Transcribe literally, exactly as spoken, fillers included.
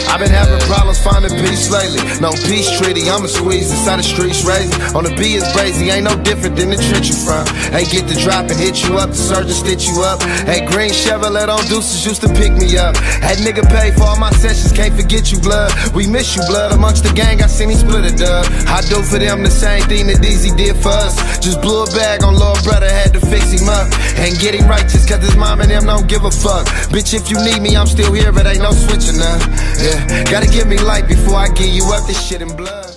I've been having problems finding peace lately. No peace treaty, I'ma squeeze inside the streets raising. On the B is crazy, ain't no different than the trench you from. Hey, get the drop and hit you up, the surgeon stitch you up. Hey, green Chevrolet on deuces used to pick me up. That nigga paid for all my sessions, can't forget you, blood. We miss you, blood. Amongst the gang, I seen he split a dub. I do for them the same thing that D Z did for us. Just blew a bag on Lord Brother, had to fix him up. And get him right just cause his mom and them don't give a fuck. Bitch, if you need me, I'm still here, but ain't no switching up. Yeah, gotta give me light before I give you up this shit in blood.